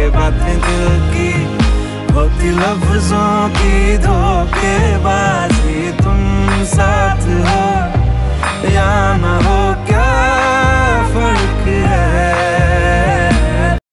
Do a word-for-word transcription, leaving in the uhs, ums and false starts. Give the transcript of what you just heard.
बातें दिल की होती लफ्जों की धोखेबाजी। तुम साथ हो या ना हो क्या फर्क है।